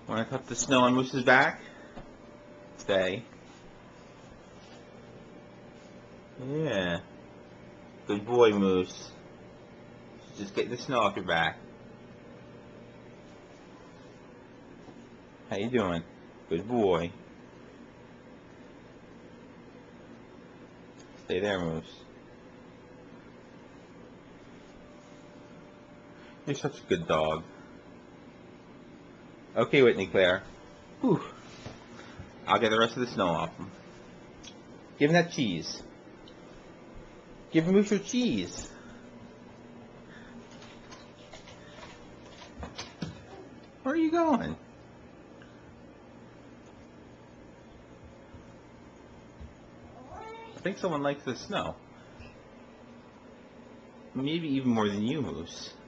Want to cut the snow on Moose's back? Stay. Yeah. Good boy, Moose. Just get the snow off your back. How you doing? Good boy. Stay there, Moose. You're such a good dog. Okay, Whitney Claire. Whew. I'll get the rest of the snow off him. Give him that cheese. Give Moose your cheese. Where are you going? I think someone likes the snow. Maybe even more than you, Moose.